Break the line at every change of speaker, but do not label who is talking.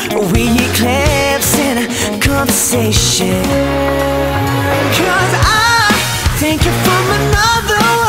we eclipse in a conversation. 'Cause I think you're from another world.